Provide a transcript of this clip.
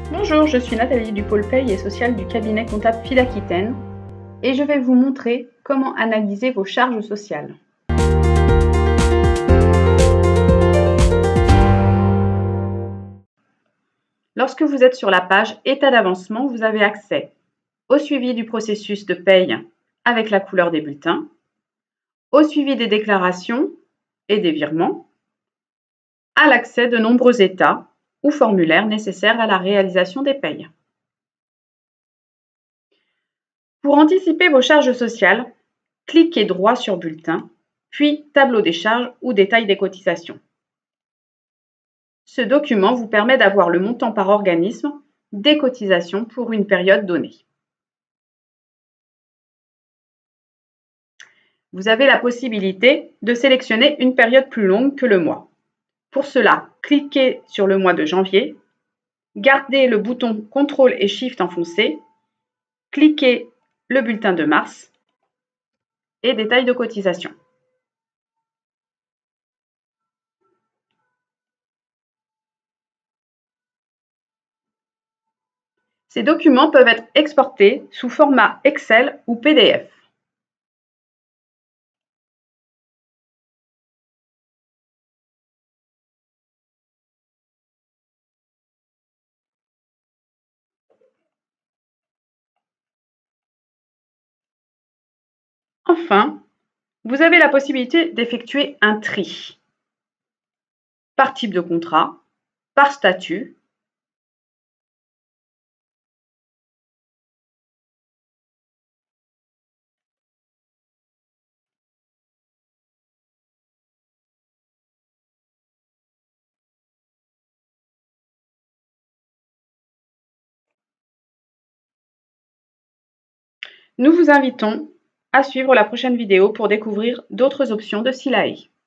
Bonjour, je suis Nathalie du pôle paye et social du cabinet comptable Phil-Aquitaine et je vais vous montrer comment analyser vos charges sociales. Lorsque vous êtes sur la page État d'avancement, vous avez accès au suivi du processus de paye avec la couleur des bulletins, au suivi des déclarations et des virements, à l'accès de nombreux états ou formulaires nécessaires à la réalisation des payes. Pour anticiper vos charges sociales, cliquez droit sur Bulletin, puis Tableau des charges ou Détail des cotisations. Ce document vous permet d'avoir le montant par organisme des cotisations pour une période donnée. Vous avez la possibilité de sélectionner une période plus longue que le mois. Pour cela, cliquez sur le mois de janvier, gardez le bouton CTRL et SHIFT enfoncé, cliquez le bulletin de mars et Détail de cotisation. Ces documents peuvent être exportés sous format Excel ou PDF. Enfin, vous avez la possibilité d'effectuer un tri par type de contrat, par statut, Nous vous invitons à suivre la prochaine vidéo pour découvrir d'autres options de SILAE.